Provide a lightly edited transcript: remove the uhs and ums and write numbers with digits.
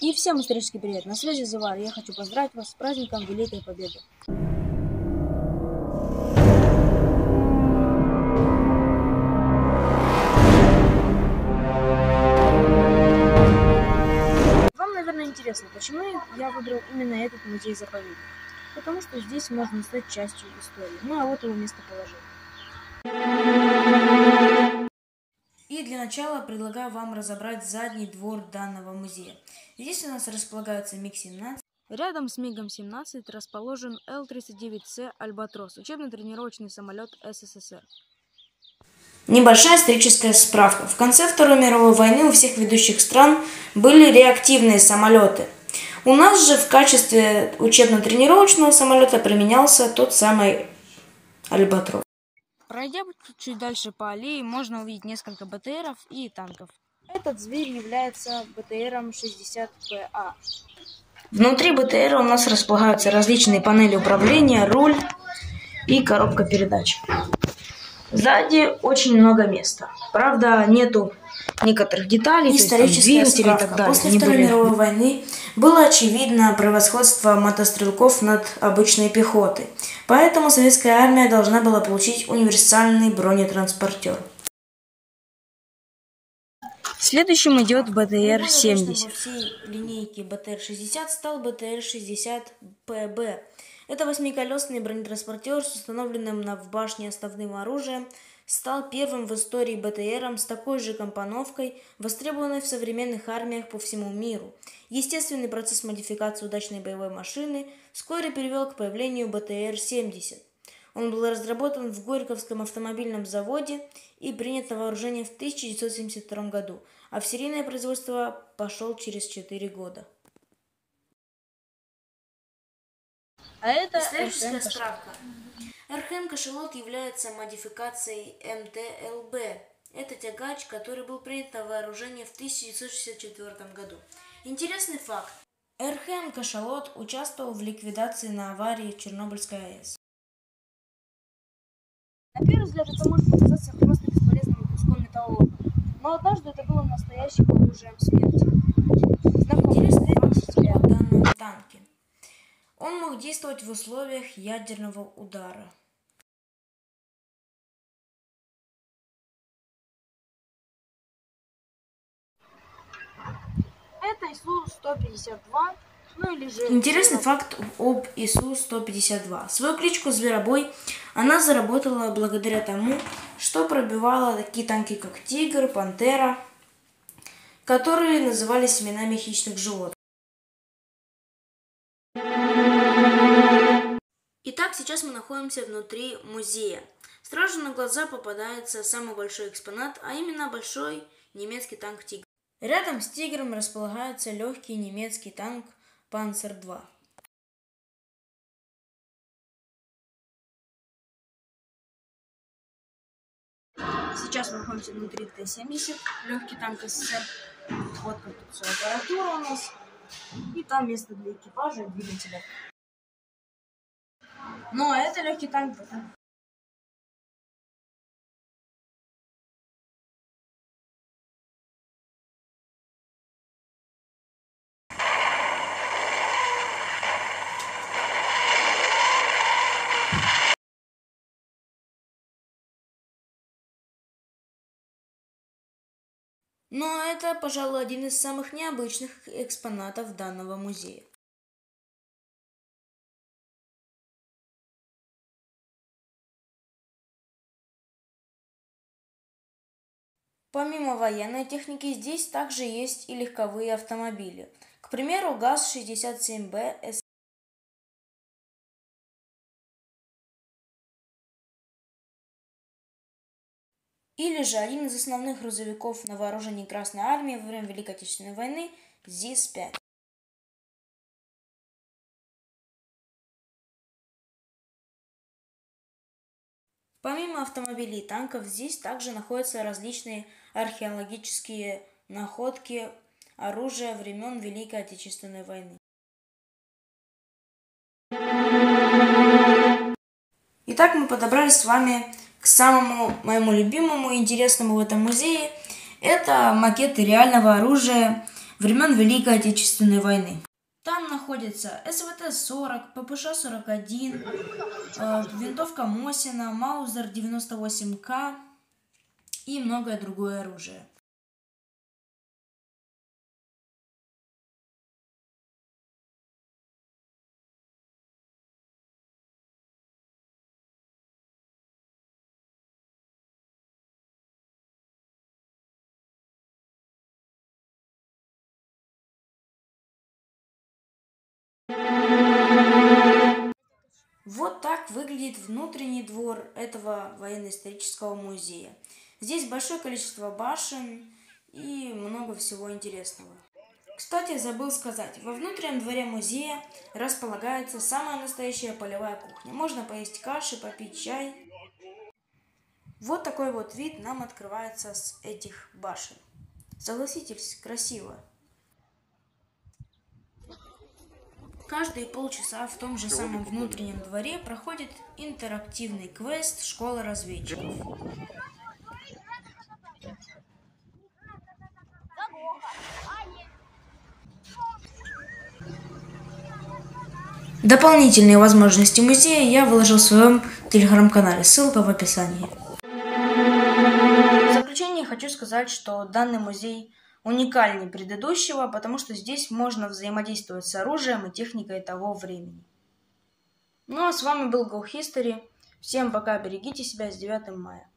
И всем исторический привет! На связи Зувар. Я хочу поздравить вас с праздником Великой Победы. Вам, наверное, интересно, почему я выбрал именно этот музей-заповедник? Потому что здесь можно стать частью истории. Ну а вот его местоположение. И для начала предлагаю вам разобрать задний двор данного музея. Здесь у нас располагается МиГ-17. Рядом с МиГом-17 расположен Л-39С «Альбатрос» – учебно-тренировочный самолет СССР. Небольшая историческая справка. В конце Второй мировой войны у всех ведущих стран были реактивные самолеты. У нас же в качестве учебно-тренировочного самолета применялся тот самый «Альбатрос». Пройдя чуть дальше по аллее, можно увидеть несколько БТРов и танков. Этот зверь является БТРом 60ПА. Внутри БТРа у нас располагаются различные панели управления, руль и коробка передач. Сзади очень много места. Правда, нету некоторых деталей, исторических двигателей и так далее. После Второй мировой войны было очевидно превосходство мотострелков над обычной пехотой. Поэтому советская армия должна была получить универсальный бронетранспортер. Следующим идет БТР-70. Во всей линейке БТР-60 стал БТР-60ПБ. Это восьмиколесный бронетранспортер с установленным в башне основным оружием, стал первым в истории БТРом с такой же компоновкой, востребованной в современных армиях по всему миру. Естественный процесс модификации удачной боевой машины вскоре привел к появлению БТР-70. Он был разработан в Горьковском автомобильном заводе и принят на вооружение в 1972 году, а в серийное производство пошел через 4 года. А это историческая справка. РХМ-кашалот является модификацией МТЛБ. Это тягач, который был принят на вооружение в 1964 году. Интересный факт. РХМ-кашалот участвовал в ликвидации на аварии в Чернобыльской АЭС. На первый взгляд это может показаться просто бесполезным куском металлолома, но однажды это было настоящим оружием смерти. Интересный факт о данном танке. Он мог действовать в условиях ядерного удара. Это ИСУ-152, ну или же... Интересный факт об ИСУ-152. Свою кличку «Зверобой» она заработала благодаря тому, что пробивала такие танки, как «Тигр», «Пантера», которые назывались именами хищных животных. Итак, сейчас мы находимся внутри музея. Сразу на глаза попадается самый большой экспонат, а именно большой немецкий танк «Тигр». Рядом с «Тигром» располагается легкий немецкий танк «Панцер-2». Сейчас мы находимся внутри Т-70, легкий танк СССР. Вот как тут вся аппаратура у нас. И там место для экипажа и двигателя. Ну, а это легкий танк. Но это, пожалуй, один из самых необычных экспонатов данного музея. Помимо военной техники, здесь также есть и легковые автомобили. К примеру, ГАЗ-67Б. Или же один из основных грузовиков на вооружении Красной Армии во время Великой Отечественной войны ЗИС-5. Помимо автомобилей и танков, здесь также находятся различные археологические находки, оружия времен Великой Отечественной войны. Итак, мы подобрались с вами к самому моему любимому и интересному в этом музее. Это макеты реального оружия времен Великой Отечественной войны. Там находятся СВТ-40, ППШ-41, винтовка Мосина, Маузер 98К и многое другое оружие. Вот так выглядит внутренний двор этого военно-исторического музея. Здесь большое количество башен и много всего интересного. Кстати, забыл сказать, во внутреннем дворе музея располагается самая настоящая полевая кухня. Можно поесть каши, попить чай. Вот такой вот вид нам открывается с этих башен. Согласитесь, красиво. Каждые полчаса в том же самом внутреннем дворе проходит интерактивный квест «Школа разведчиков». Дополнительные возможности музея я выложил в своем телеграм-канале, ссылка в описании. В заключение хочу сказать, что данный музей уникальнее предыдущего, потому что здесь можно взаимодействовать с оружием и техникой того времени. Ну а с вами был GoHistory. Всем пока, берегите себя, с 9 мая.